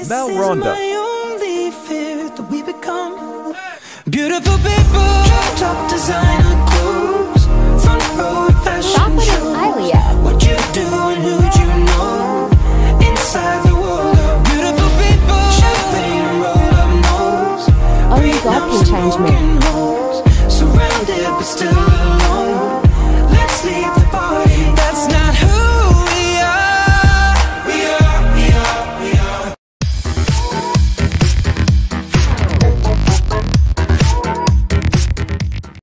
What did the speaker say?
Mel Rondo. Beautiful people, top designer clothes, front row fashion show. Eiliyah. What you do and who'd you know? Inside the world of beautiful people, champagne and roll up nose. Only God can change me.